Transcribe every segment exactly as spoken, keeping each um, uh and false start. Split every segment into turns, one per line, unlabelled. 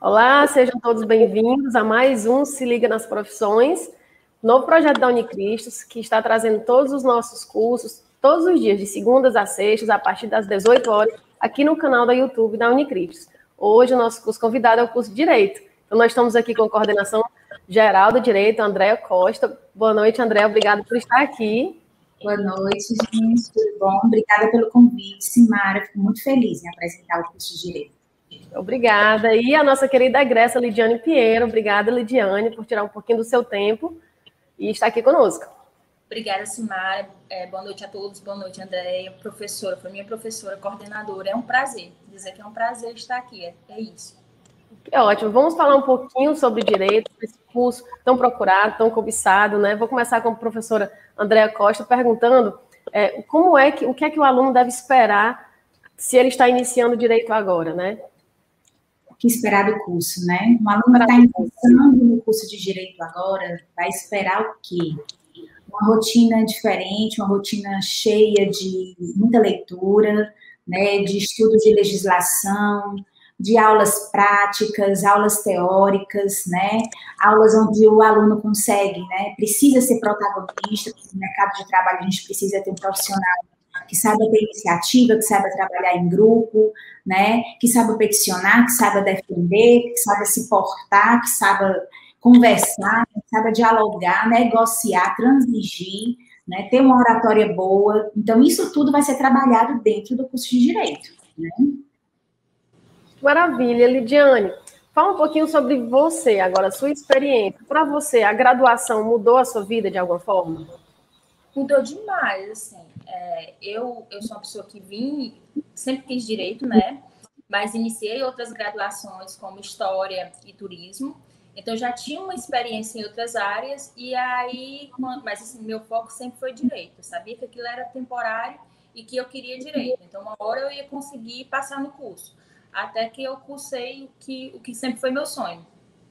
Olá, sejam todos bem-vindos a mais um Se Liga nas Profissões, novo projeto da Unicristos, que está trazendo todos os nossos cursos, todos os dias, de segundas a sextas, a partir das dezoito horas, aqui no canal da YouTube da Unicristos. Hoje, o nosso curso convidado é o curso de Direito. Então, nós estamos aqui com a coordenação geral do Direito, Andréa Costa. Boa noite, Andréa, obrigada por estar aqui.
Boa noite, gente, tudo bom? Obrigada pelo convite, Simara, fico muito feliz em apresentar o curso de Direito.
Obrigada. E a nossa querida egressa Lidiane Pinheiro. Obrigada, Lidiane, por tirar um pouquinho do seu tempo e estar aqui conosco.
Obrigada, Simara. É, boa noite a todos. Boa noite, Andréia. Professora, foi minha professora, coordenadora. É um prazer dizer que é um prazer estar aqui. É, é isso.
Que ótimo. Vamos falar um pouquinho sobre direito, esse curso tão procurado, tão cobiçado, né? Vou começar com a professora Andréa Costa perguntando é, como é que, o que é que o aluno deve esperar se ele está iniciando direito agora, né?
O que esperar do curso, né? Um aluno está iniciando no curso de Direito agora, vai esperar o quê? Uma rotina diferente, uma rotina cheia de muita leitura, né? De estudo de legislação, de aulas práticas, aulas teóricas, né? Aulas onde o aluno consegue, né? Precisa ser protagonista, porque no mercado de trabalho a gente precisa ter um profissional que saiba ter iniciativa, que saiba trabalhar em grupo, né? Que saiba peticionar, que saiba defender, que saiba se portar, que saiba conversar, que saiba dialogar, negociar, transigir, né? Ter uma oratória boa. Então, isso tudo vai ser trabalhado dentro do curso de Direito, né?
Maravilha, Lidiane. Fala um pouquinho sobre você agora, a sua experiência. Para você, a graduação mudou a sua vida de alguma forma?
Mudou demais, assim. É, eu, eu sou uma pessoa que vim, sempre quis direito, né? Mas iniciei outras graduações, como História e Turismo. Então, já tinha uma experiência em outras áreas. E aí, mas assim, meu foco sempre foi direito. Eu sabia que aquilo era temporário e que eu queria direito. Então, uma hora eu ia conseguir passar no curso. Até que eu cursei o que, o que sempre foi meu sonho.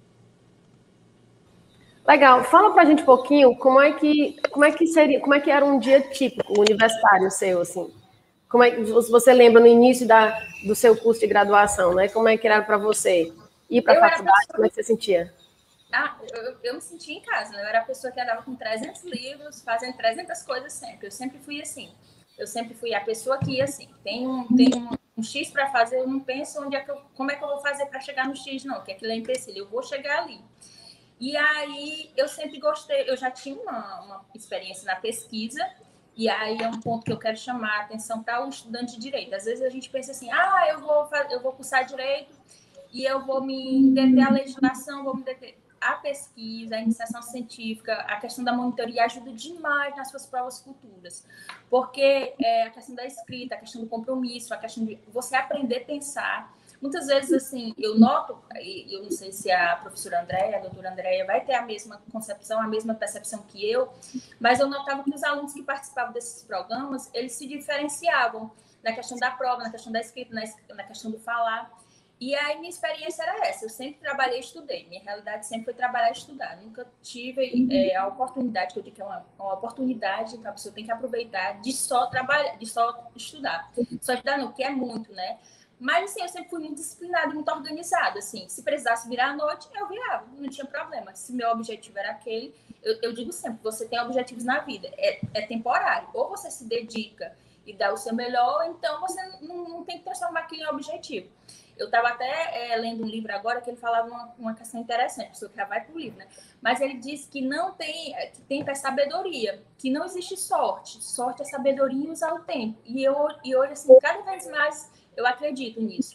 Legal. Fala pra gente um pouquinho como é que, como é que seria, como é que era um dia típico universitário seu, assim. Como é que você lembra no início da, do seu curso de graduação, né? Como é que era para você ir para a faculdade? Pessoa... Como é que você sentia?
Ah, eu, eu me sentia em casa, né? Eu era a pessoa que andava com trezentos livros, fazendo trezentas coisas sempre. Eu sempre fui assim. Eu sempre fui a pessoa que ia assim. Tem um, tem um, um X para fazer, eu não penso onde é que eu, como é que eu vou fazer para chegar no X, não, que aquilo é empecilho. Eu vou chegar ali. E aí, eu sempre gostei, eu já tinha uma, uma experiência na pesquisa, e aí é um ponto que eu quero chamar a atenção para o estudante de Direito. Às vezes a gente pensa assim, ah, eu vou, eu vou cursar Direito e eu vou me deter à legislação, vou me deter... A pesquisa, a iniciação científica, a questão da monitoria ajuda demais nas suas provas futuras, porque é, a questão da escrita, a questão do compromisso, a questão de você aprender a pensar. Muitas vezes, assim, eu noto, e eu não sei se a professora Andréia, a doutora Andréia, vai ter a mesma concepção, a mesma percepção que eu, mas eu notava que os alunos que participavam desses programas, eles se diferenciavam na questão da prova, na questão da escrita, na, na questão do falar. E aí, minha experiência era essa. Eu sempre trabalhei e estudei. Minha realidade sempre foi trabalhar e estudar. Nunca tive é, a oportunidade, que eu digo que é uma, uma oportunidade que a pessoa tem que aproveitar de só trabalhar, de só estudar. Só estudar não, que é muito, né? Mas, assim, eu sempre fui muito disciplinada e muito organizada, assim. Se precisasse virar à noite, eu virava, não tinha problema. Se meu objetivo era aquele, eu, eu digo sempre, você tem objetivos na vida, é, é temporário. Ou você se dedica e dá o seu melhor, então você não, não tem que transformar aquilo em objetivo. Eu estava até é, lendo um livro agora que ele falava uma, uma questão interessante, a pessoa que já vai para o livro, né? Mas ele diz que não tem, que tem é sabedoria, que não existe sorte. Sorte é sabedoria e usar o tempo. E, eu, e hoje, assim, cada vez mais eu acredito nisso.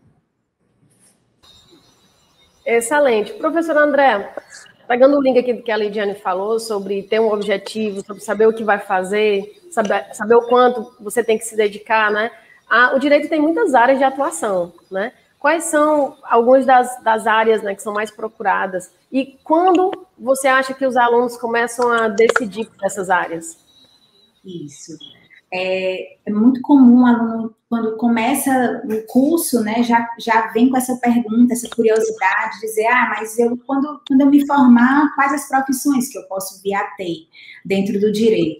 Excelente. Professora André, pegando o link aqui do que a Lidiane falou sobre ter um objetivo, sobre saber o que vai fazer, saber, saber o quanto você tem que se dedicar, né? Ah, o direito tem muitas áreas de atuação, né? Quais são algumas das, das áreas, né, que são mais procuradas? E quando você acha que os alunos começam a decidir por essas áreas?
Isso. É, é muito comum o aluno, quando começa o curso, né, já, já vem com essa pergunta, essa curiosidade, dizer, ah, mas eu, quando, quando eu me formar, quais as profissões que eu posso vir a ter dentro do direito?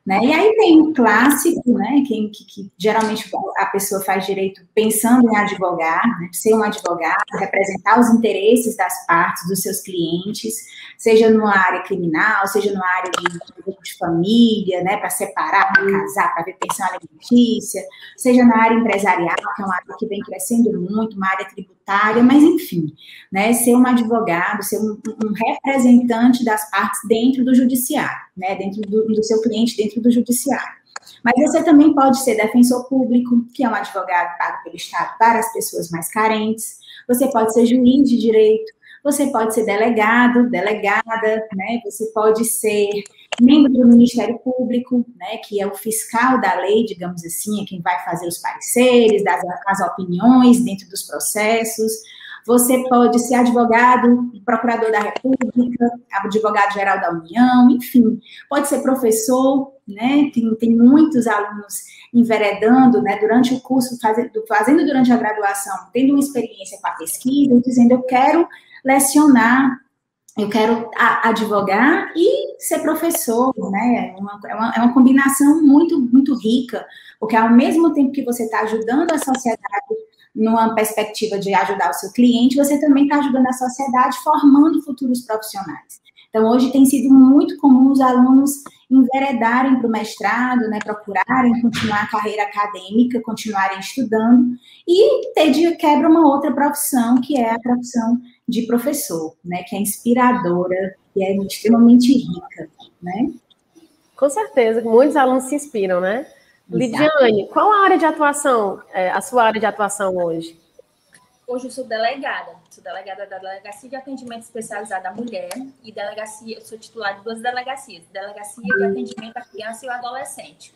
Né? E aí tem um clássico, né, que, que, que geralmente a pessoa faz direito pensando em advogar, né, ser um advogado, representar os interesses das partes, dos seus clientes, seja numa área criminal, seja numa área de, de família, né, para separar, para casar, para ver pensão alimentícia, seja na área empresarial, que é uma área que vem crescendo muito, uma área tributária, mas enfim, né, ser um advogado, ser um, um representante das partes dentro do judiciário, né, dentro do, do seu cliente, dentro do judiciário. Mas você também pode ser defensor público, que é um advogado pago pelo Estado para as pessoas mais carentes. Você pode ser juiz de direito, você pode ser delegado, delegada, né? Você pode ser membro do Ministério Público, né? Que é o fiscal da lei, digamos assim, é quem vai fazer os pareceres, das, as opiniões dentro dos processos. Você pode ser advogado, procurador da República, advogado-geral da União, enfim. Pode ser professor, né? Tem, tem muitos alunos enveredando, né? Durante o curso, fazendo, fazendo durante a graduação, tendo uma experiência com a pesquisa, dizendo, eu quero lecionar, eu quero advogar e ser professor, né? É uma, é uma, é uma combinação muito, muito rica, porque ao mesmo tempo que você está ajudando a sociedade numa perspectiva de ajudar o seu cliente, você também está ajudando a sociedade formando futuros profissionais. Então, hoje tem sido muito comum os alunos enveredarem para o mestrado, né, procurarem continuar a carreira acadêmica, continuarem estudando, e ter de quebra uma outra profissão, que é a profissão de professor, né, que é inspiradora, que é extremamente rica, né?
Com certeza, muitos alunos se inspiram, né? Lidiane, qual a área de atuação, é, a sua área de atuação hoje?
Hoje eu sou delegada, sou delegada da Delegacia de Atendimento Especializado à Mulher e delegacia, eu sou titular de duas delegacias, Delegacia de Atendimento à Criança e ao Adolescente.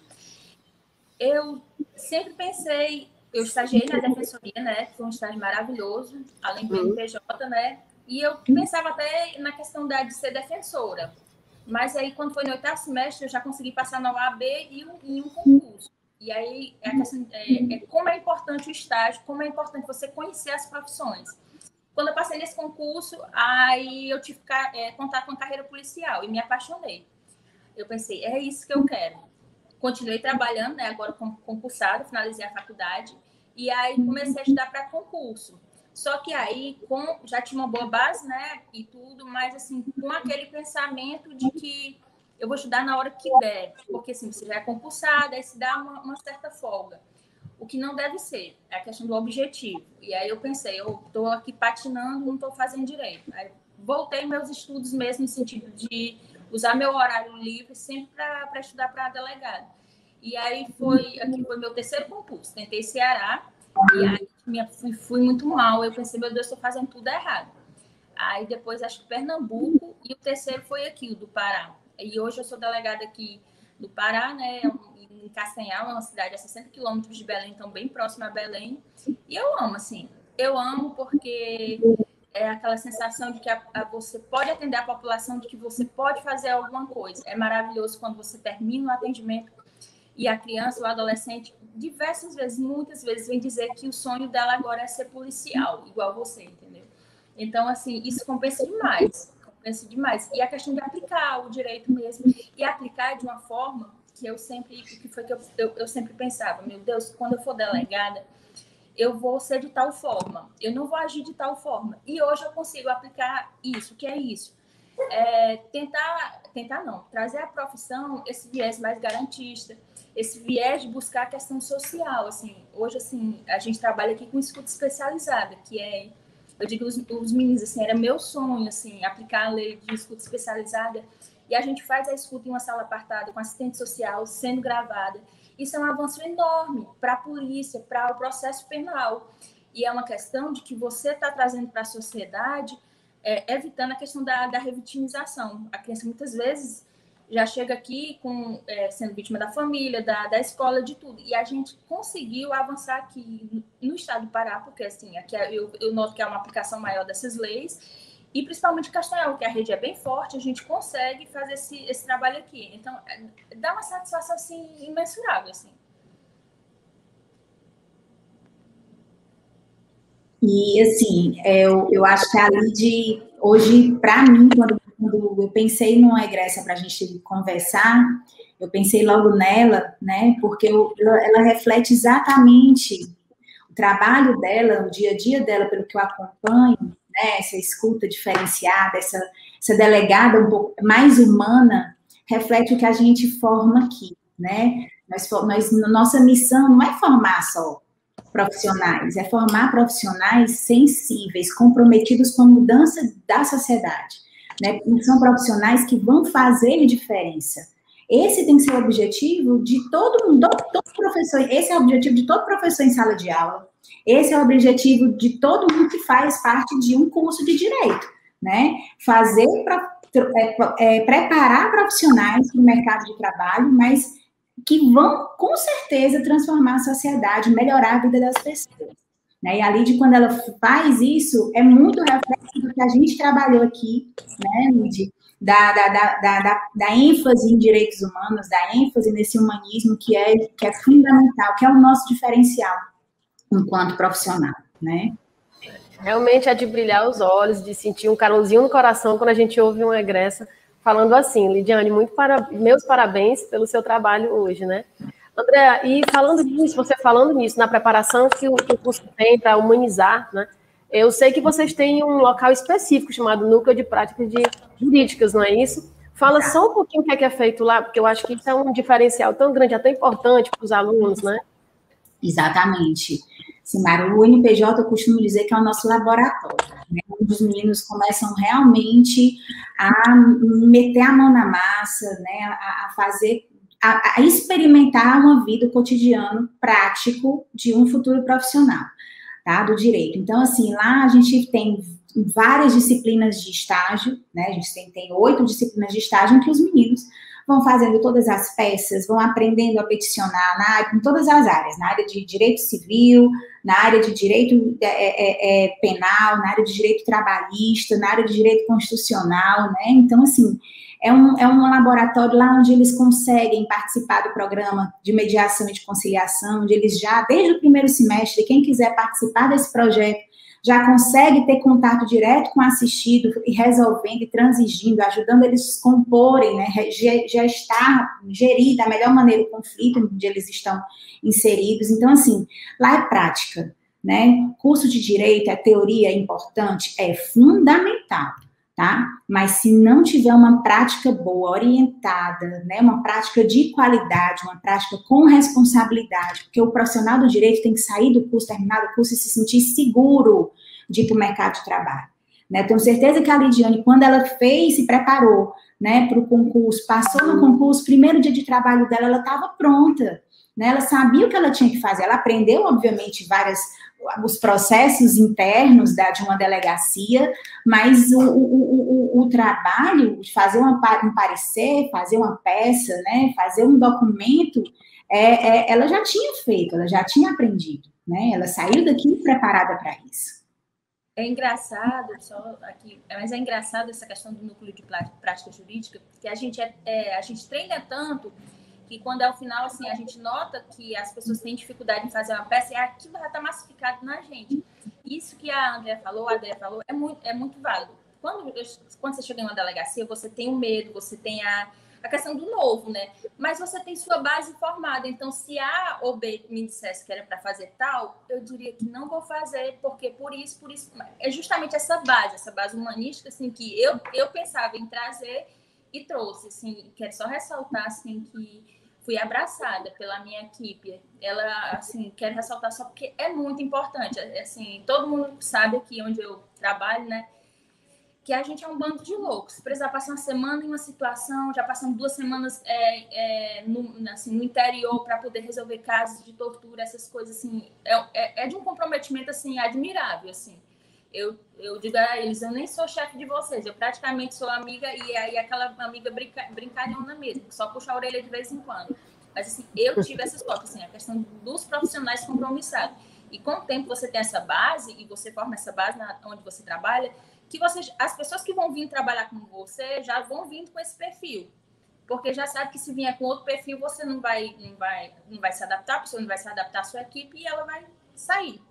Eu sempre pensei, eu estagiei na Defensoria, né, foi um estágio maravilhoso, além do N P J, né, e eu pensava até na questão da, de ser defensora. Mas aí, quando foi no oitavo semestre, eu já consegui passar na O A B e um, em um concurso. E aí, é, a questão, é, é como é importante o estágio, como é importante você conhecer as profissões. Quando eu passei nesse concurso, aí eu tive que é, contar com a carreira policial e me apaixonei. Eu pensei, é isso que eu quero. Continuei trabalhando, né, agora como concursada, finalizei a faculdade, e aí comecei a estudar para concurso. Só que aí, com, já tinha uma boa base, né, e tudo, mas assim, com aquele pensamento de que eu vou estudar na hora que der, porque assim, você já é concursada, aí se dá uma, uma certa folga. O que não deve ser, é a questão do objetivo. E aí eu pensei, eu estou aqui patinando, não estou fazendo direito. Aí voltei meus estudos mesmo no sentido de usar meu horário livre sempre para estudar para delegado. E aí foi, aqui foi meu terceiro concurso, tentei Ceará, e aí minha, fui, fui muito mal, eu pensei, meu Deus, estou fazendo tudo errado. Aí depois acho que Pernambuco, e o terceiro foi aqui, o do Pará. E hoje eu sou delegada aqui do Pará, né, em Castanhal, uma cidade a sessenta quilômetros de Belém, então bem próxima a Belém. E eu amo, assim, eu amo porque é aquela sensação de que a, a você pode atender a população, de que você pode fazer alguma coisa. É maravilhoso quando você termina o atendimento e a criança ou adolescente, diversas vezes, muitas vezes, vem dizer que o sonho dela agora é ser policial, igual você, entendeu? Então, assim, isso compensa demais, compensa demais. E a questão de aplicar o direito mesmo, e aplicar de uma forma que eu sempre, que foi que eu, eu, eu sempre pensava, meu Deus, quando eu for delegada, eu vou ser de tal forma, eu não vou agir de tal forma. E hoje eu consigo aplicar isso, que é isso. É, tentar, tentar não, trazer à profissão esse viés mais garantista, esse viés de buscar a questão social, assim, hoje, assim, a gente trabalha aqui com escuta especializada, que é, eu digo os, os meninos, assim, era meu sonho, assim, aplicar a lei de escuta especializada, e a gente faz a escuta em uma sala apartada, com assistente social, sendo gravada. Isso é um avanço enorme para a polícia, para o processo penal, e é uma questão de que você está trazendo para a sociedade, é, evitando a questão da, da revitimização. A criança, muitas vezes, já chega aqui com, é, sendo vítima da família, da, da escola, de tudo. E a gente conseguiu avançar aqui no estado do Pará, porque assim, aqui eu, eu noto que é uma aplicação maior dessas leis, e principalmente Castanhal, que a rede é bem forte, a gente consegue fazer esse, esse trabalho aqui. Então, é, dá uma satisfação assim, imensurável. Assim.
E, assim, eu, eu acho que a Lid, hoje, para mim, quando quando eu pensei numa egressa para a gente conversar, eu pensei logo nela, né? Porque eu, ela reflete exatamente o trabalho dela, o dia a dia dela, pelo que eu acompanho, né? Essa escuta diferenciada, essa, essa delegada um pouco mais humana, reflete o que a gente forma aqui, né? Nós, nós, nossa missão não é formar só profissionais, é formar profissionais sensíveis, comprometidos com a mudança da sociedade, né? São profissionais que vão fazer diferença. Esse tem que ser o objetivo de todo mundo, todo professor, esse é o objetivo de todo professor em sala de aula, esse é o objetivo de todo mundo que faz parte de um curso de direito, né? Fazer, é, é, preparar profissionais para o mercado de trabalho, mas que vão, com certeza, transformar a sociedade, melhorar a vida das pessoas. Né? E a Lídia, quando ela faz isso, é muito reflexo do que a gente trabalhou aqui, né, Lídia? Da, da, da, da, da ênfase em direitos humanos, da ênfase nesse humanismo que é, que é fundamental, que é o nosso diferencial enquanto profissional, né?
Realmente é de brilhar os olhos, de sentir um calorzinho no coração quando a gente ouve uma egressa falando assim. Lidiane, muito para... meus parabéns pelo seu trabalho hoje, né? André, e falando nisso, você falando nisso, na preparação que o, que o curso tem para humanizar, né? Eu sei que vocês têm um local específico chamado Núcleo de Práticas de Jurídicas, não é isso? Fala só um pouquinho o que é, que é feito lá, porque eu acho que isso é um diferencial tão grande, é tão importante para os alunos, né?
Exatamente. Simara, o N P J eu costumo dizer que é o nosso laboratório, né? Onde os meninos começam realmente a meter a mão na massa, né? a, a fazer, a, a experimentar uma vida, o cotidiano prático de um futuro profissional. Tá, do direito. Então, assim, lá a gente tem várias disciplinas de estágio, né, a gente tem, tem oito disciplinas de estágio em que os meninos vão fazendo todas as peças, vão aprendendo a peticionar na, em todas as áreas, na área de direito civil, na área de direito é, é, é, penal, na área de direito trabalhista, na área de direito constitucional, né, então, assim, É um, é um laboratório lá onde eles conseguem participar do programa de mediação e de conciliação, onde eles já, desde o primeiro semestre, quem quiser participar desse projeto, já consegue ter contato direto com o assistido e resolvendo e transigindo, ajudando eles a se comporem, né, já está gerir da melhor maneira o conflito onde eles estão inseridos. Então, assim, lá é prática, né? Curso de direito, a teoria é importante, é fundamental. Tá? Mas se não tiver uma prática boa, orientada, né, uma prática de qualidade, uma prática com responsabilidade, porque o profissional do direito tem que sair do curso, terminar o curso e se sentir seguro de ir para o mercado de trabalho. Né? Tenho certeza que a Lidiane, quando ela fez, se preparou, né, para o concurso, passou no concurso, primeiro dia de trabalho dela, ela estava pronta, né? Ela sabia o que ela tinha que fazer, ela aprendeu, obviamente, várias... os processos internos da, de uma delegacia, mas o, o, o, o trabalho de fazer uma, um parecer, fazer uma peça, né, fazer um documento, é, é, ela já tinha feito, ela já tinha aprendido, né, ela saiu daqui preparada para isso.
É engraçado, só aqui, mas é engraçado essa questão do núcleo de prática jurídica, que a gente, é, é, a gente treina tanto que quando é o final, assim, a gente nota que as pessoas têm dificuldade em fazer uma peça e aquilo já está massificado na gente. Isso que a André falou, a André falou, é muito, é muito válido. Quando, quando você chega em uma delegacia, você tem o medo, você tem a, a questão do novo, né? Mas você tem sua base formada. Então, se A ou B me dissesse que era para fazer tal, eu diria que não vou fazer, porque por isso, por isso... É justamente essa base, essa base humanística, assim, que eu, eu pensava em trazer e trouxe, assim. Quero só ressaltar, assim, que fui abraçada pela minha equipe. Ela, assim, quero ressaltar só porque é muito importante. Assim, todo mundo sabe aqui onde eu trabalho, né, que a gente é um bando de loucos. Se precisar passar uma semana em uma situação, já passamos duas semanas é, é, no, assim, no interior para poder resolver casos de tortura, essas coisas, assim, é, é, é de um comprometimento, assim, admirável, assim. Eu, eu digo a eles, eu nem sou chefe de vocês, eu praticamente sou amiga e aí aquela amiga brinca, brincalhona mesmo, só puxa a orelha de vez em quando. Mas assim, eu tive essas fotos, assim, a questão dos profissionais compromissados. E com o tempo você tem essa base, e você forma essa base na, onde você trabalha, que você, as pessoas que vão vir trabalhar com você já vão vir com esse perfil. Porque já sabe que se vier com outro perfil, você não vai, não vai, não vai se adaptar, a pessoa não vai se adaptar à sua equipe e ela vai sair.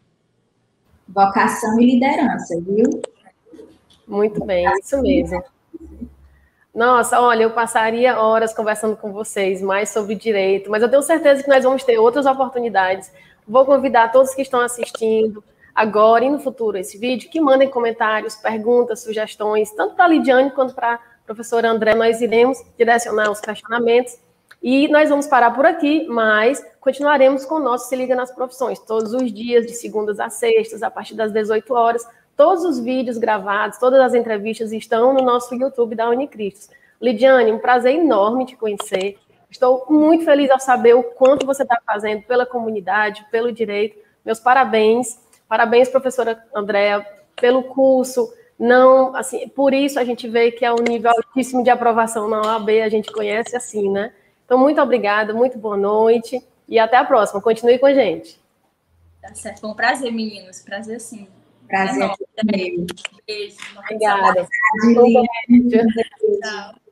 Vocação e liderança, viu?
Muito bem, isso mesmo. Nossa, olha, eu passaria horas conversando com vocês mais sobre direito, mas eu tenho certeza que nós vamos ter outras oportunidades. Vou convidar todos que estão assistindo agora e no futuro esse vídeo, que mandem comentários, perguntas, sugestões, tanto para a Lidiane quanto para a professora André. Nós iremos direcionar os questionamentos e nós vamos parar por aqui, mas continuaremos com o nosso Se Liga nas Profissões, todos os dias, de segundas a sextas, a partir das dezoito horas. Todos os vídeos gravados, todas as entrevistas estão no nosso YouTube da Unicristos. Lidiane, um prazer enorme te conhecer. Estou muito feliz ao saber o quanto você está fazendo pela comunidade, pelo direito. Meus parabéns. Parabéns, professora Andréa, pelo curso. Não, assim, por isso a gente vê que é um nível altíssimo de aprovação na O A B, a gente conhece assim, né? Então, muito obrigada, muito boa noite e até a próxima. Continue com a gente.
Tá certo. Foi um prazer, meninos. Prazer, sim.
Prazer é meu.
Beijo.
Obrigada.
Tchau.